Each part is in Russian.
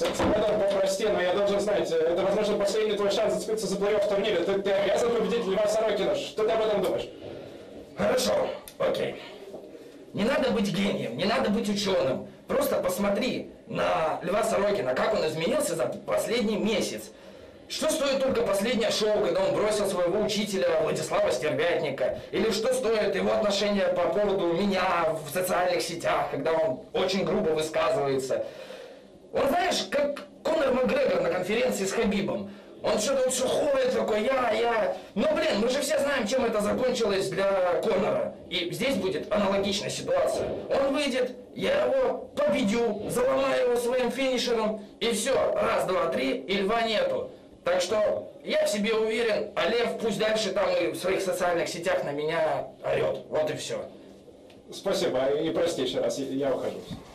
Сэддон, прости, но я должен знать, это, возможно, последний твой шанс зацепиться за плей-офф в турнире. Ты обязан победить Льва Сорокина. Что ты об этом думаешь? Хорошо, окей. Не надо быть гением, не надо быть ученым. Просто посмотри на Льва Сорокина, как он изменился за последний месяц. Что стоит только последнее шоу, когда он бросил своего учителя Владислава Стервятника? Или что стоит его отношение по поводу меня в социальных сетях, когда он очень грубо высказывается? Он, знаешь, как Конор Макгрегор на конференции с Хабибом. Он что-то все ходит такой, я. Но, блин, мы же все знаем, чем это закончилось для Конора. И здесь будет аналогичная ситуация. Он выйдет, я его победю, заломаю его своим финишером, и все, раз, два, три, и Льва нету. Так что я в себе уверен, а Лев пусть дальше там и в своих социальных сетях на меня орет. Вот и все. Спасибо, и прости еще раз, я ухожу.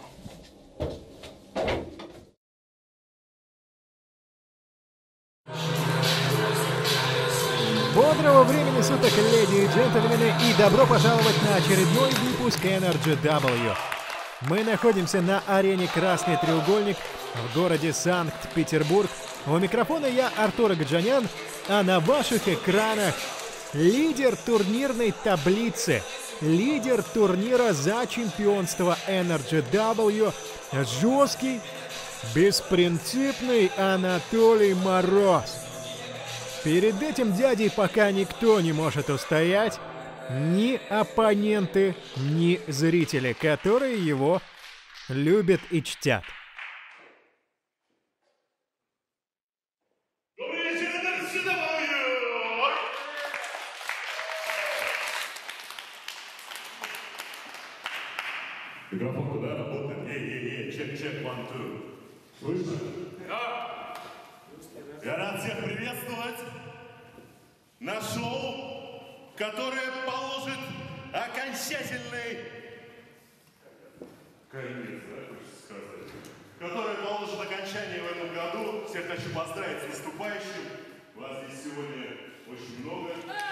Бодрого времени суток, леди и джентльмены, и добро пожаловать на очередной выпуск Energy W. Мы находимся на арене «Красный треугольник» в городе Санкт-Петербург. У микрофона я, Артур Агаджанян, а на ваших экранах лидер турнирной таблицы, лидер турнира за чемпионство Energy W, жесткий, беспринципный Анатолий Мороз. Перед этим дядей пока никто не может устоять, ни оппоненты, ни зрители, которые его любят и чтят. Добрый вечер, Energy W! Микрофон куда работает? Чек, 1, 2. Слышно? Да. Я рад всех приветствовать на шоу, которое положит окончательный конец, хочется сказать, которое положит окончание в этом году. Всех хочу поздравить с наступающим. Вас здесь сегодня очень много.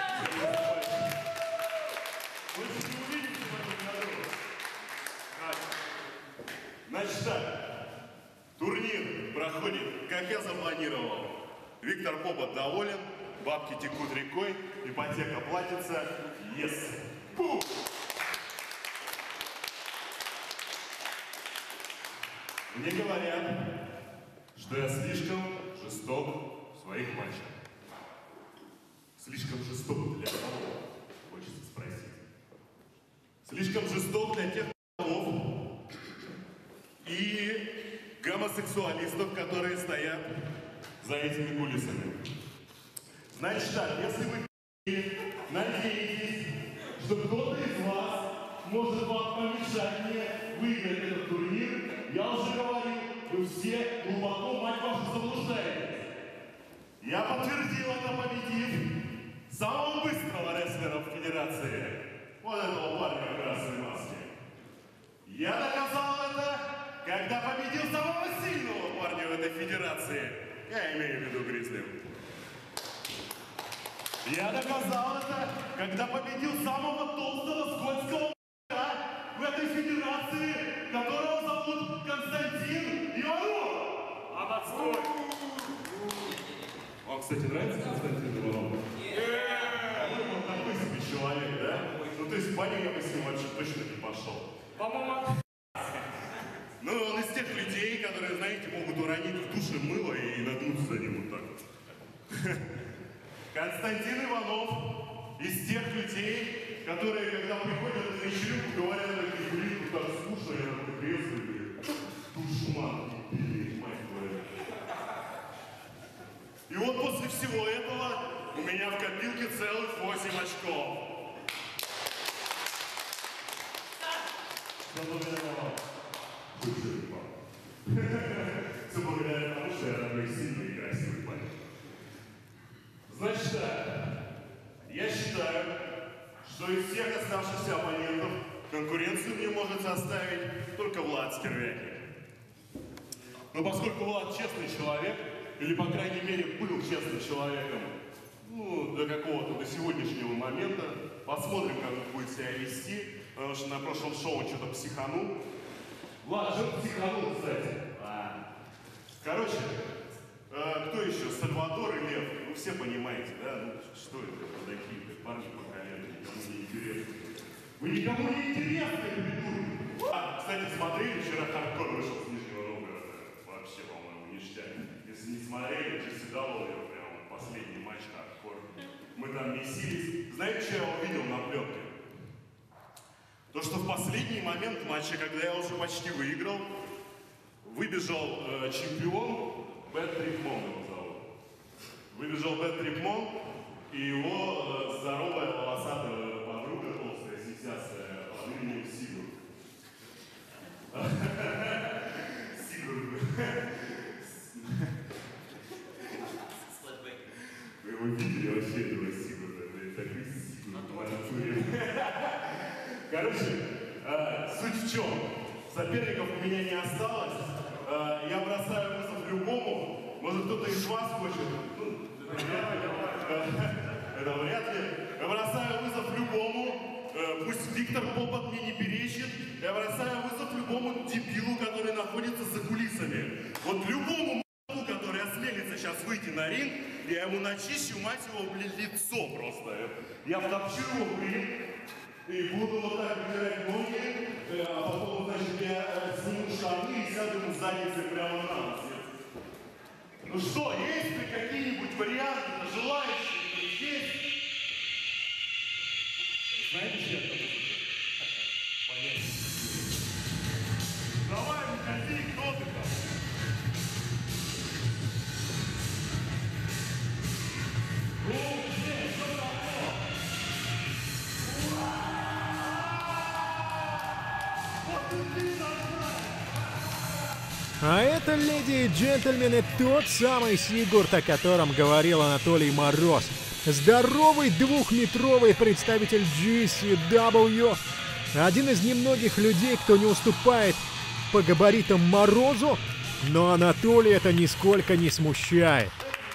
Очень не увидите в этом году. Значит так, турнир проходит, как я запланировал. Виктор Попот доволен, бабки текут рекой, ипотека платится. Yes. Пу! Мне говорят, что я слишком жесток в своих матчах. Слишком жесток для кого? Хочется спросить. Слишком жесток для тех кого и гомосексуалистов, которые стоят за этими кулисами. Значит так, если вы надеетесь, что кто-то из вас может вам помешать мне выиграть этот турнир, я уже говорил, вы все глубоко, мать вашу, заблуждаетесь. Я подтвердил это, победив самого быстрого рестлера в Федерации, вот этого парня в красной маске. Я доказал это, когда победил самого сильного парня в этой Федерации. Я имею в виду Гризли. Я доказал это, когда победил самого толстого скользкого в этой Федерации, которого зовут Константин Иванов. А подстой! Вам, кстати, нравится Константин Иванов? Он такой себе человек, да? Ну, то есть, по ней я бы с ним вообще точно не пошел. По-моему, ну, он из тех людей, которые, знаете, могут уронить в душе мыло и нагнуться за ним вот так вот. Константин Иванов из тех людей, которые, когда приходят на вечеринку, говорят, что вечеринку так скучно, я такой кресло и говорю, душман, не мать твою. И вот после всего этого у меня в копилке целых 8 очков. Все благодаря вам. Все благодаря тому, что я такой сильный и красивый парень. Значит так, я считаю, что из всех оставшихся оппонентов конкуренцию мне может составить только Влад Стервятник. Но поскольку Влад честный человек, или по крайней мере был честным человеком, ну, до какого-то, до сегодняшнего момента, посмотрим, как он будет себя вести, потому что на прошлом шоу он что-то психанул. Влад, что ты психанул, кстати? понимаете, да? Ну, что это вот такие парни по колену, никому не интересны. Вы никому не интересны, придурки! Кстати, смотрели, вчера хардкор вышел с Нижнего Новгорода. Вообще, по-моему, ништяк. Если не смотрели, GCW, прям последний матч хардкор. Мы там месились. Знаете, что я увидел на пленке? То, что в последний момент матча, когда я уже почти выиграл, выбежал чемпион, Бэт Трипмон его зовут. Выбежал Бэт Трипмон, и его здоровая волосатая подруга, толстая, сисястая, под именем Сигурд. Сигурд. Вы его видели вообще, этого Сигурда? Это такой Сигурд в натуре. Короче, суть в чем? Соперников у меня не осталось. Я бросаю вызов любому. Может, кто-то из вас хочет? Ну, это вряд ли. Я бросаю вызов любому. Пусть Виктор Побот мне не перечит. Я бросаю вызов любому дебилу, который находится за кулисами. Вот любому м***у, который осмелится сейчас выйти на ринг, я ему начищу, мать его, блин, лицо просто. Я втопчу его в ринг. И буду вот так вытирать ноги, а потом, значит, я сниму штаны и сяду ему задницей прямо на нос. Ну что, есть ли какие-нибудь варианты, желающие? Есть? Знаете, что это? Понятно. Давай, выходи, кто ты там? А это, леди и джентльмены, тот самый Сигурд, о котором говорил Анатолий Мороз. Здоровый двухметровый представитель GCW. Один из немногих людей, кто не уступает по габаритам Морозу, но Анатолия это нисколько не смущает.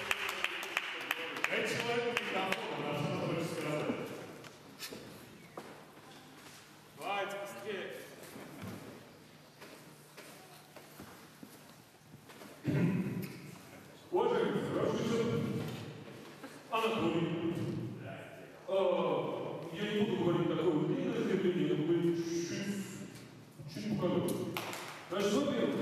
Я не буду говорить такого длинного заявления, но вы чуть покажу. Значит, во-первых,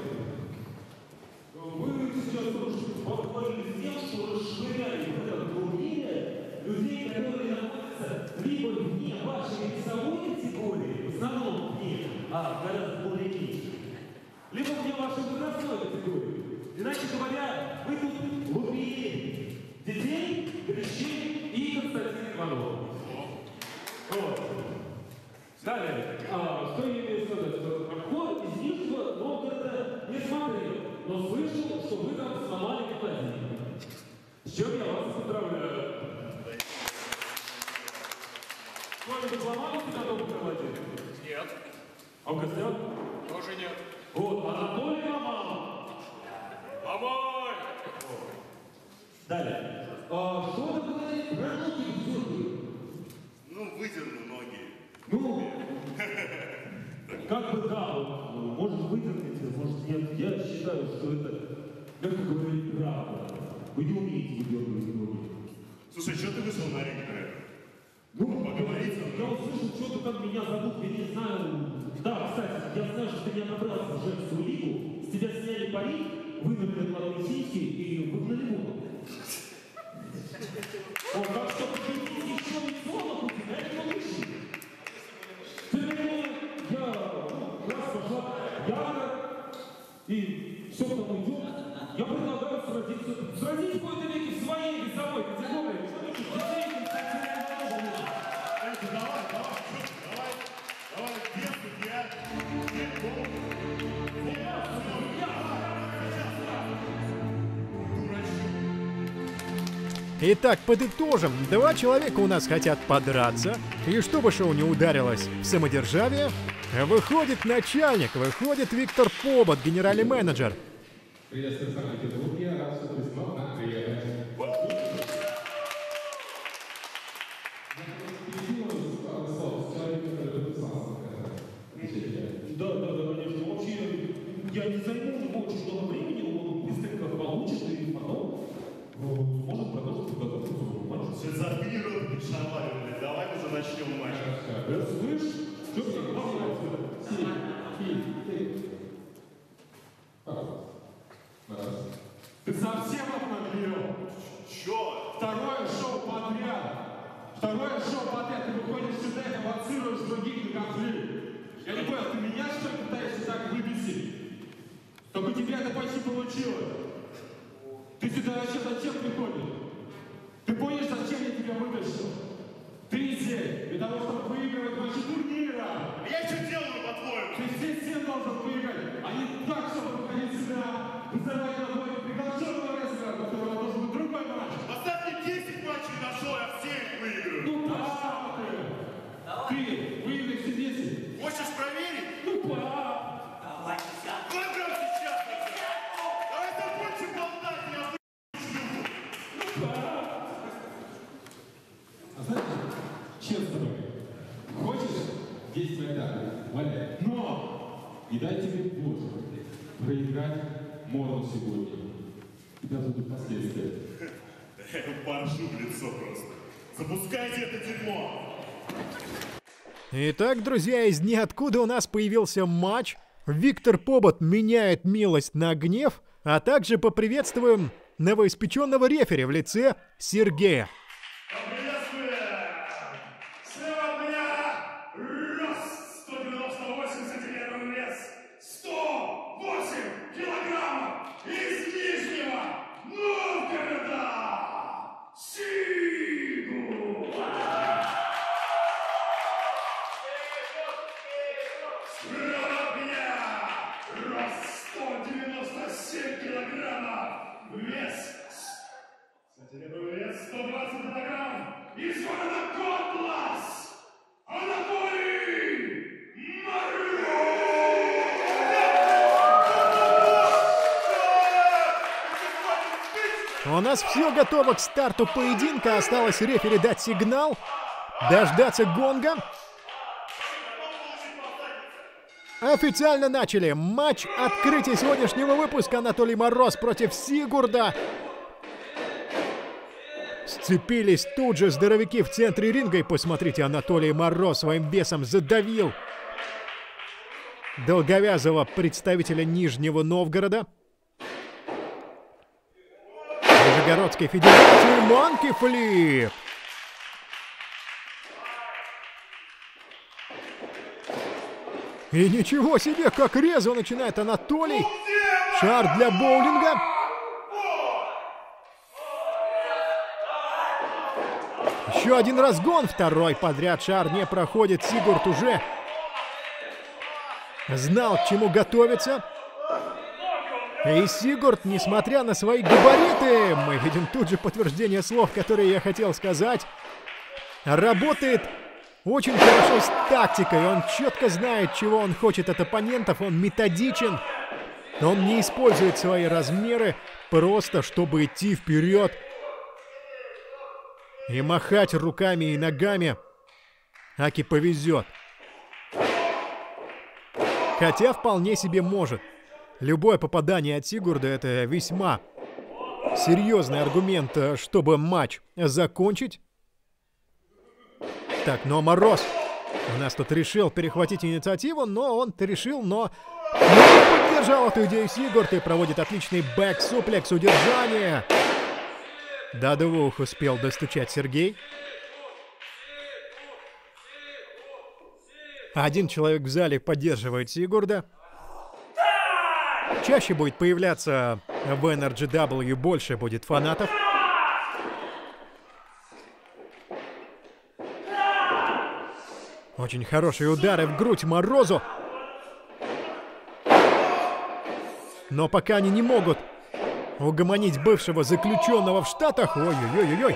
вы сейчас похвалились тем, что расширяли вот это круги людей, которые находятся либо вне вашей весовой категории, в основном вне, а гораздо более меньше, либо вне вашей возрастной категории. Иначе говоря, вы тут лупили детей, Грищей и Константина Иванова. Вот. Далее, что я имею сказать? Хардкор из Нижнего Новгорода не смотрел, но слышал, что вы там сломали холодильник. С чем я вас поздравляю. Кто-нибудь сломали себя дома в холодильник? Нет. А в гостях? Тоже нет. Вот, Анатолий ломал. Ломай! Далее. Что вы говорите про ноги? Ну, выдерну ноги. Ну, как бы да, может выдерните, может нет. Я считаю, что это, как говорить, правда. Вы не умеете выдергивать ноги. Слушай, что ты вышел на ринг, Ну, поговорить со я мной? услышал, что ты там меня зовут, я не знаю. Да, кстати, я знаю, что ты не отобрался в женскую лигу, с тебя сняли парик, вынули отладные сиськи и выгнали вон. Вот, так что победить еще лицо на пути, на это лучше. Тем не менее, я раз пошла ярко, и все к тому идет. Я предлагаю сразиться в какой-то веке в своей весовой категории. Давай, где судья? Где гол? Итак, подытожим. Два человека у нас хотят подраться. И чтобы шоу не ударилось в самодержавие, выходит начальник, выходит Виктор Побот, генеральный менеджер. Приветствую, Санкт Петербург. Я рад, что прислал на приятность. Да, конечно. Вообще, я не займу очень много времени, он быстренько получит и потом может продолжить подготовку Ты совсем обнаглел? Чё? Второе шоу подряд. Ты выходишь сюда и провоцируешь других на конфликт. Я не понял, ты меня что ли пытаешься так выбесить? Только тебе это почти получилось. Ты сюда вообще зачем приходишь? Ты понял, зачем я тебя вытащил? Ты здесь для того, чтобы выигрывать ваши турниры. Я что делаю, по-твоему? Ты здесь всем должен выиграть, а не так, чтобы выходить сюда, вызывать на бой приглашенного рестлера, которого должен быть другой матч. Последние 10 матчей нашел, я все их выиграю. Ну, пошел ты! Ты выиграешь все 10. Хочешь проверить? Ну, пора. Давай прямо сейчас. Давай закончим болтать, я А знаешь, честно говоря, хочешь действовать так, валяй. Но не дай тебе Боже проиграть Морон сегодня. Тебя тут последствия. поржу в лицо просто. Запускайте это дерьмо. Итак, друзья, из ниоткуда у нас появился матч. Виктор Побот меняет милость на гнев, а также поприветствуем новоиспеченного рефери в лице Сергея. Слева от меня рост 198 сантиметров вес, 108 килограммов из Нижнего Новгорода. Сигу! Справа от меня рост 197 килограммов вес. Сантиметровый вес 120 килограмм из города Котлас! Анатолий У нас все готово к старту поединка. Осталось рефери дать сигнал, дождаться гонга. Официально начали матч открытия сегодняшнего выпуска. Анатолий Мороз против Сигурда. Сцепились тут же здоровяки в центре ринга. И посмотрите, Анатолий Мороз своим весом задавил долговязого представителя Нижнего Новгорода. Нижегородской федерации Манки Флип. И ничего себе, как резво начинает Анатолий. Шар для боулинга. Еще один разгон, второй подряд шар не проходит. Сигурд уже знал, к чему готовиться. И Сигурд, несмотря на свои габариты, мы видим тут же подтверждение слов, которые я хотел сказать, работает очень хорошо с тактикой. Он четко знает, чего он хочет от оппонентов. Он методичен. Он не использует свои размеры просто, чтобы идти вперед и махать руками и ногами. Аки повезет. Хотя вполне себе может. Любое попадание от Сигурда — это весьма серьезный аргумент, чтобы матч закончить. Так, но Мороз у нас тут решил перехватить инициативу, но он-то решил, но не поддержал эту идею Сигурд и проводит отличный бэк-суплекс удержания. До двух успел достучать Сергей. Один человек в зале поддерживает Сигурда. Чаще будет появляться в NRGW, больше будет фанатов. Очень хорошие удары в грудь Морозу. Но пока они не могут угомонить бывшего заключенного в Штатах. Ой-ой-ой-ой-ой.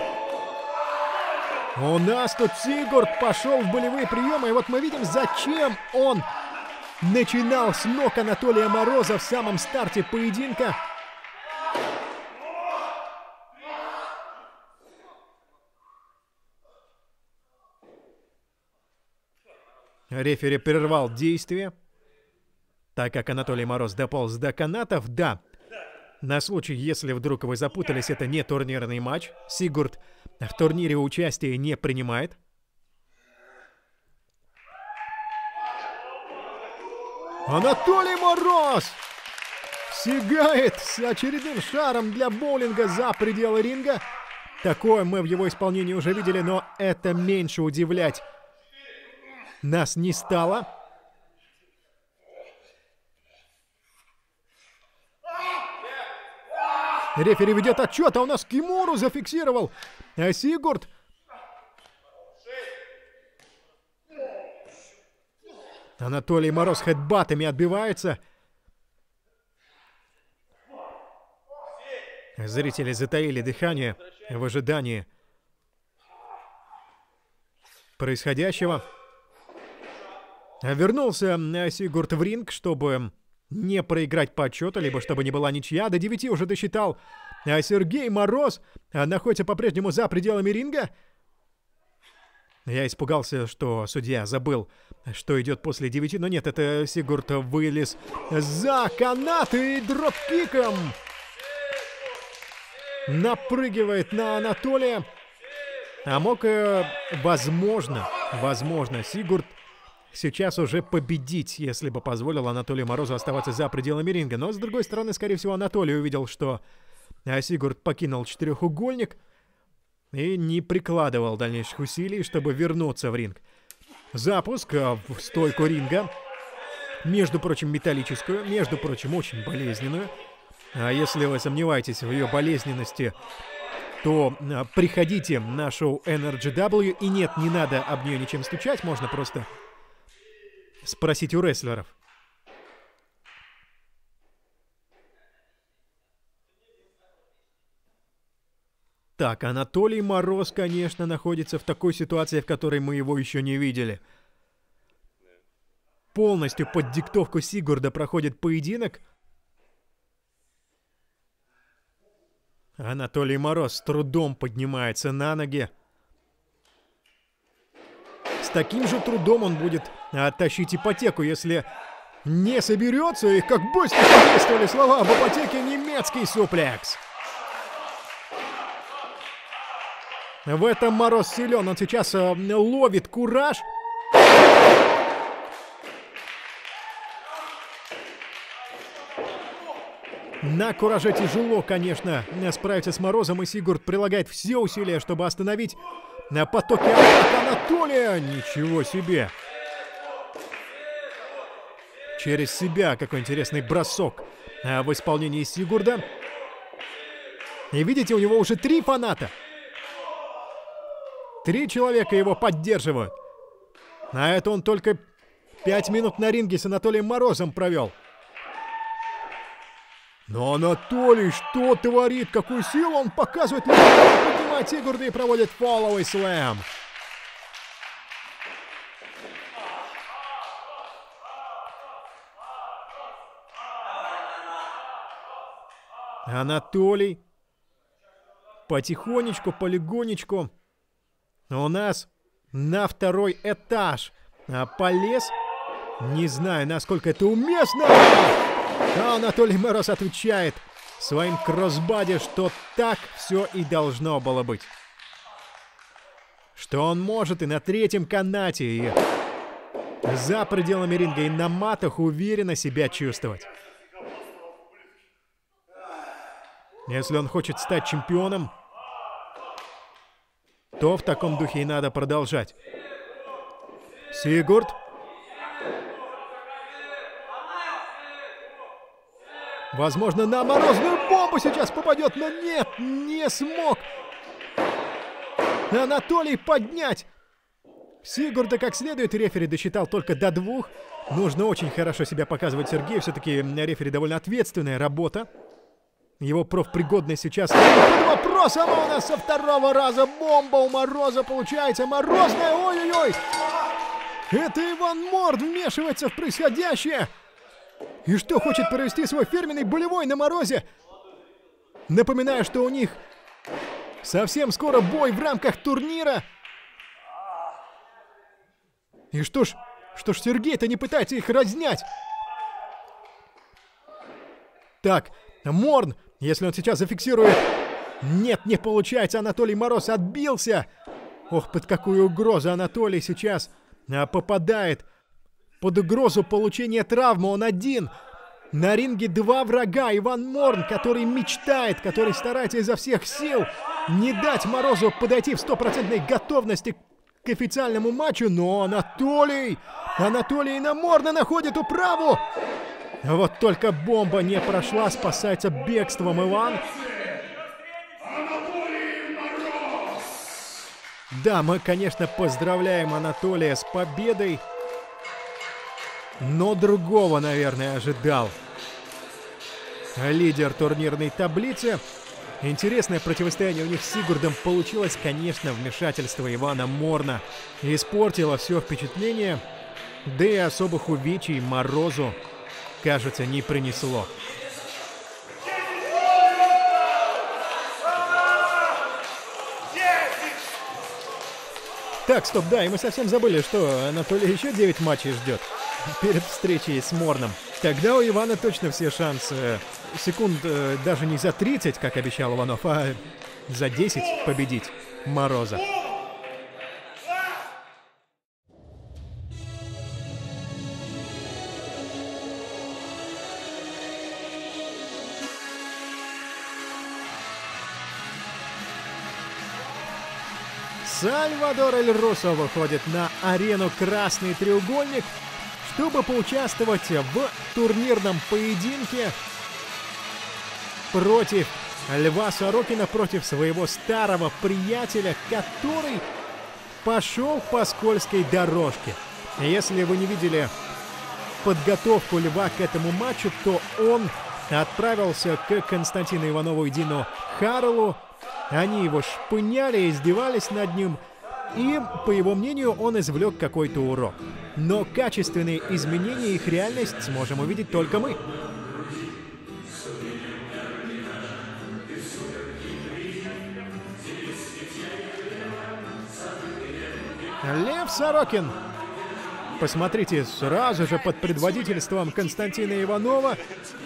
У нас тут Сигурд пошел в болевые приемы. И вот мы видим, зачем он начинал с ног Анатолия Мороза в самом старте поединка. Рефери прервал действие, так как Анатолий Мороз дополз до канатов. Да, на случай, если вдруг вы запутались, это не турнирный матч. Сигурд в турнире участия не принимает. Анатолий Мороз сигает с очередным шаром для боулинга за пределы ринга. Такое мы в его исполнении уже видели, но это меньше удивлять нас не стало. Рефери ведет отчет, а у нас Кимуру зафиксировал. А Сигурд... Анатолий Мороз хедбатами отбивается. Зрители затаили дыхание в ожидании происходящего. Вернулся Сигурд в ринг, чтобы не проиграть по отчету, либо чтобы не была ничья. До 9 уже досчитал. А Сергей Мороз находится по-прежнему за пределами ринга. Я испугался, что судья забыл, что идет после 9, но нет, это Сигурд вылез за канаты и дропкиком напрыгивает на Анатолия. А мог, возможно, Сигурд сейчас уже победить, если бы позволил Анатолию Морозу оставаться за пределами ринга. Но, с другой стороны, скорее всего, Анатолий увидел, что Сигурд покинул четырехугольник и не прикладывал дальнейших усилий, чтобы вернуться в ринг. Запуск в стойку ринга. Между прочим, металлическую. Между прочим, очень болезненную. А если вы сомневаетесь в ее болезненности, то приходите на шоу NRGW. И нет, не надо об нее ничем стучать. Можно просто спросить у рестлеров. Так, Анатолий Мороз, конечно, находится в такой ситуации, в которой мы его еще не видели. Полностью под диктовку Сигурда проходит поединок. Анатолий Мороз с трудом поднимается на ноги. С таким же трудом он будет оттащить ипотеку, если не соберется. И как быстро действовали слова об ипотеке, немецкий суплекс. В этом Мороз силен. Он сейчас ловит кураж. На кураже тяжело, конечно, справиться с Морозом. И Сигурд прилагает все усилия, чтобы остановить потоки атак Анатолия. Ничего себе. Через себя. Какой интересный бросок в исполнении Сигурда. И видите, у него уже 3 фаната. 3 человека его поддерживают. А это он только 5 минут на ринге с Анатолием Морозом провел. Но Анатолий что творит? Какую силу он показывает? Поднимает Сигурда и проводит фолловый слэм. Анатолий потихонечку, полигонечку у нас на 2-й этаж полез. Не знаю, насколько это уместно. А Анатолий Мороз отвечает своим кроссбади, что так все и должно было быть. Что он может и на 3-м канате, и за пределами ринга, и на матах уверенно себя чувствовать. Если он хочет стать чемпионом, то в таком духе и надо продолжать. Сигурд. Возможно, на морозную бомбу сейчас попадет, но нет, не смог Анатолий поднять Сигурда как следует. Рефери досчитал только до 2. Нужно очень хорошо себя показывать Сергею. Все-таки рефери довольно ответственная работа. Его профпригодность сейчас под вопросом. У нас со 2-го раза бомба у Мороза получается. Морозная, ой-ой-ой. Это Иван Морд вмешивается в происходящее. И что, хочет провести свой фирменный болевой на Морозе? Напоминаю, что у них совсем скоро бой в рамках турнира. И что ж Сергей-то не пытается их разнять? Так, Морн, если он сейчас зафиксирует... Нет, не получается, Анатолий Мороз отбился. Ох, под какую угрозу Анатолий сейчас попадает. Под угрозу получения травмы. Он один. На ринге два врага. Иван Морн, который мечтает, который старается изо всех сил не дать Морозу подойти в 100% готовности к официальному матчу. Но Анатолий на Морна находит управу. Вот только бомба не прошла, спасается бегством Иван. Да, мы, конечно, поздравляем Анатолия с победой, но другого, наверное, ожидал лидер турнирной таблицы. Интересное противостояние у них с Сигурдом получилось. Конечно, вмешательство Ивана Морна испортило все впечатление, да и особых увечий Морозу, кажется, не принесло. Так, стоп, да, и мы совсем забыли, что Анатолий еще 9 матчей ждет перед встречей с Морном. Тогда у Ивана точно все шансы секунд даже не за 30, как обещал Иванов, а за 10 победить Мороза. Сальвадор Эль Русо выходит на арену «Красный треугольник», чтобы поучаствовать в турнирном поединке против Льва Сорокина, против своего старого приятеля, который пошел по скользкой дорожке. Если вы не видели подготовку Льва к этому матчу, то он отправился к Константину Иванову и Дину Харлу. Они его шпыняли, издевались над ним, и, по его мнению, он извлек какой-то урок. Но качественные изменения их реальность сможем увидеть только мы. Лев Сорокин. Посмотрите, сразу же под предводительством Константина Иванова.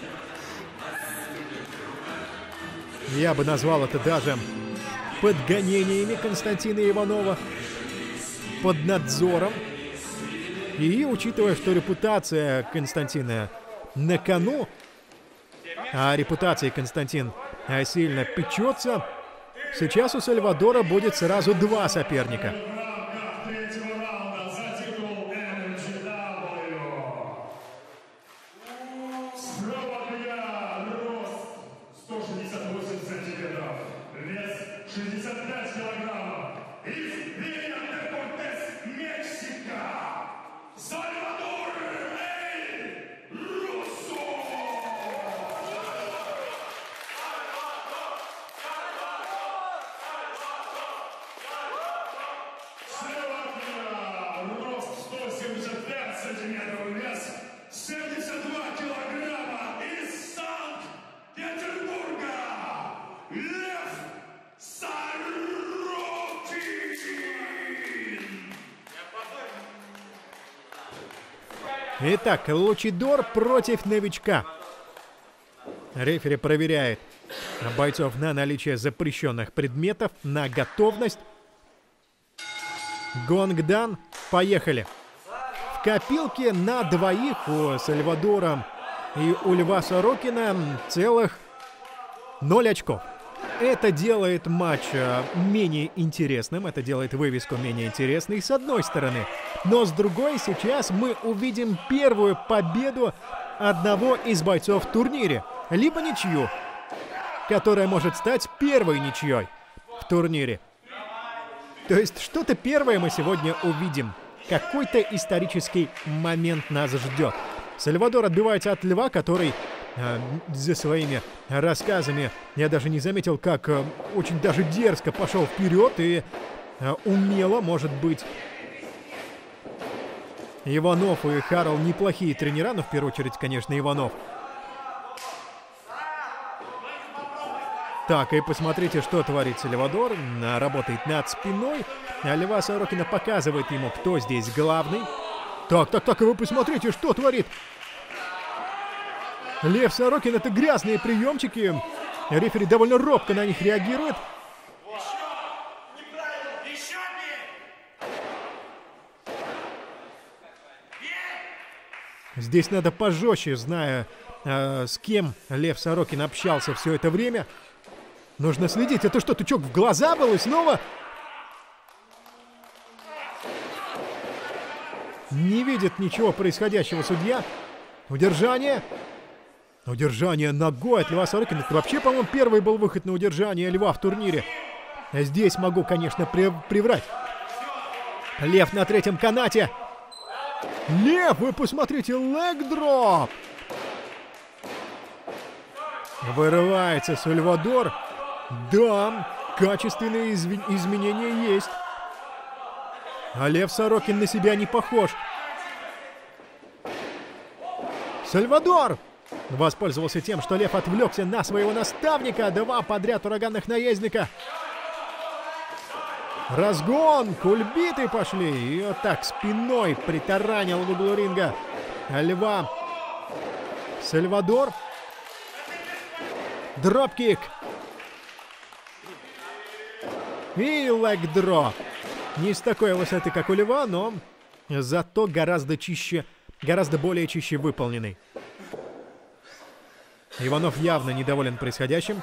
Я бы назвал это даже подгонениями Константина Иванова, под надзором. И учитывая, что репутация Константина на кону, а о репутации Константин сильно печется, сейчас у Сальвадора будет сразу два соперника. Итак, Лучидор против новичка. Рефери проверяет бойцов на наличие запрещенных предметов, на готовность. Гонг дан. Поехали. В копилке на двоих у Сальвадора и у Льва Сорокина целых 0 очков. Это делает матч менее интересным, это делает вывеску менее интересной, с одной стороны. Но с другой, сейчас мы увидим первую победу одного из бойцов в турнире. Либо ничью, которая может стать первой ничьей в турнире. То есть что-то первое мы сегодня увидим. Какой-то исторический момент нас ждет. Сальвадор отбивается от Льва, который за своими рассказами, я даже не заметил, как очень даже дерзко пошел вперед и умело, может быть. Иванов и Харл неплохие тренера, но в первую очередь, конечно, Иванов. Так, и посмотрите, что творит Сальвадор. Работает над спиной. А Льва Сорокина показывает ему, кто здесь главный. Так, и вы посмотрите, что творит Лев Сорокин. Это грязные приемчики. Рефери довольно робко на них реагирует. Здесь надо пожестче, зная, с кем Лев Сорокин общался все это время. Нужно следить. Это что, тычок в глаза был и снова? Не видит ничего происходящего судья. Удержание. Удержание ногой от Льва Сорокина. Это вообще, по-моему, первый был выход на удержание Льва в турнире. А здесь могу, конечно, приврать. Лев на третьем канате. Лев, вы посмотрите, лэг-дроп. Вырывается Сальвадор. Да, качественные изменения есть. А Лев Сорокин на себя не похож. Сальвадор воспользовался тем, что Лев отвлекся на своего наставника. 2 подряд ураганных наездника. Разгон, кульбиты пошли. И вот так спиной притаранил в углу ринга Льва Сальвадор. Дропкик. И лэг-дроп. Не с такой высоты, как у Льва, но зато гораздо чище, гораздо более чище выполненный. Иванов явно недоволен происходящим.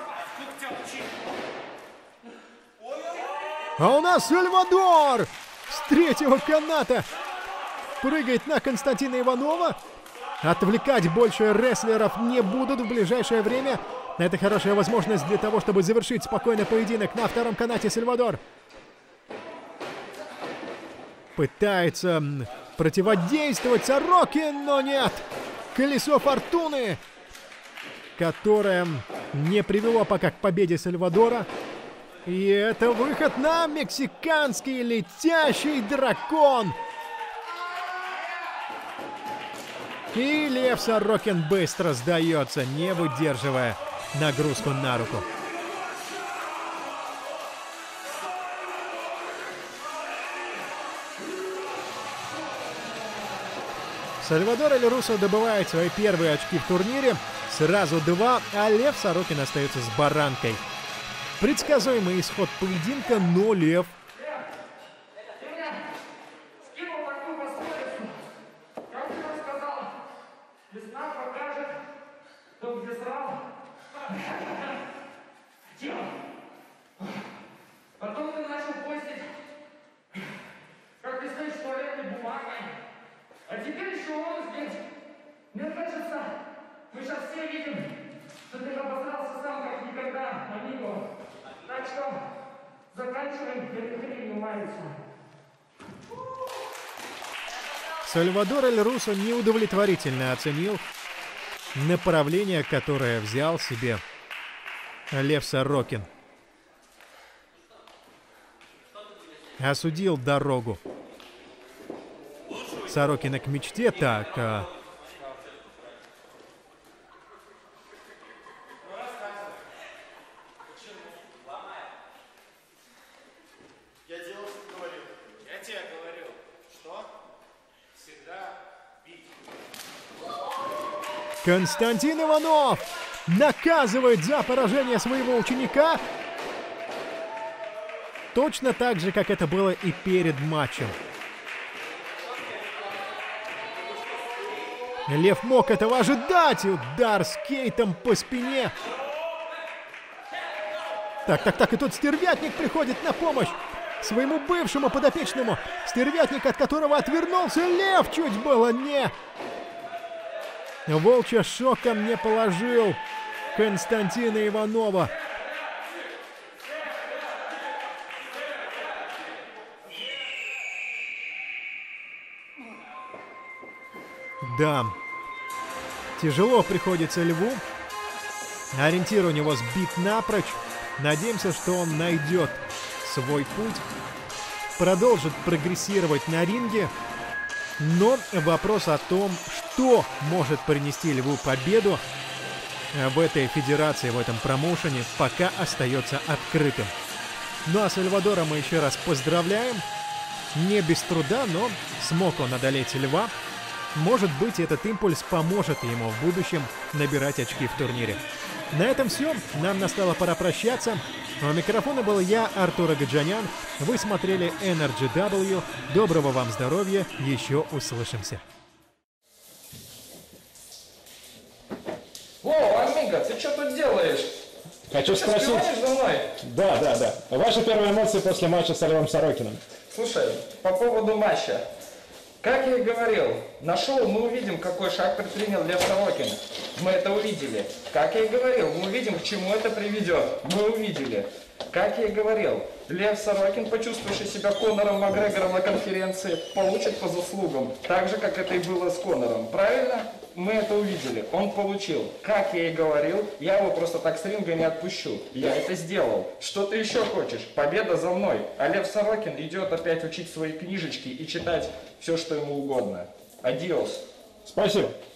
А у нас Сальвадор с третьего каната прыгает на Константина Иванова. Отвлекать больше рестлеров не будут в ближайшее время. Это хорошая возможность для того, чтобы завершить спокойно поединок. На втором канате Сальвадор пытается противодействовать Сорокин, но нет. Колесо фортуны, которое не привело пока к победе Сальвадора. И это выход на мексиканский летящий дракон. И Лев Сорокин быстро сдается, не выдерживая нагрузку на руку. Сальвадор Эль Русо добывает свои первые очки в турнире. Сразу 2, а Лев Сорокин остается с баранкой. Предсказуемый исход поединка, но Лев... Потом ты начал постить, как ты стоишь с туалетной бумагой. А теперь еще он здесь. Мне кажется, мы сейчас все видим, что ты обосрался сам как никогда, амиго. Так что заканчиваем, перехрень умается. Сальвадор Эль Русо неудовлетворительно оценил направление, которое взял себе Лев Сорокин. Осудил дорогу Сорокина к мечте. Так, Я делал, что говорил. Я тебе говорил, что всегда бить. Константин Иванов наказывает за поражение своего ученика. Точно так же, как это было и перед матчем. Лев мог этого ожидать. Удар скейтом по спине. Так, и тут Стервятник приходит на помощь своему бывшему подопечному. Стервятник, от которого отвернулся Лев, чуть было не... Волчья шоком не положил Константина Иванова. Да, тяжело приходится Льву. Ориентир у него сбит напрочь. Надеемся, что он найдет свой путь, продолжит прогрессировать на ринге. Но вопрос о том, что может принести Льву победу в этой федерации, в этом промоушене, пока остается открытым. Ну а Сальвадора мы еще раз поздравляем. Не без труда, но смог он одолеть Льва. Может быть, этот импульс поможет ему в будущем набирать очки в турнире. На этом все. Нам настало пора прощаться. У микрофона был я, Артур Агаджанян. Вы смотрели Energy W. Доброго вам здоровья. Еще услышимся. О, Амиго, ты что тут делаешь? Хочу Ты спросить... спеваешь за мной? Да. Ваши первые эмоции после матча с Львом Сорокиным? Слушай, по поводу матча. Как я и говорил, на шоу мы увидим, какой шаг предпринял Лев Сорокин. Мы это увидели. Как я и говорил, мы увидим, к чему это приведет. Мы увидели. Как я и говорил, Лев Сорокин, почувствовавший себя Конором Макгрегором на конференции, получит по заслугам. Так же, как это и было с Конором. Правильно? Мы это увидели. Он получил. Как я и говорил, я его просто так с ринга не отпущу. Я это сделал. Что ты еще хочешь? Победа за мной. А Лев Сорокин идет опять учить свои книжечки и читать все, что ему угодно. Адиос. Спасибо.